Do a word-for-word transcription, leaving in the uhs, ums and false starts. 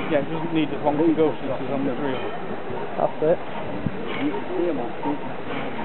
Yeah, it doesn't need as long to go since it's on the drill. That's it.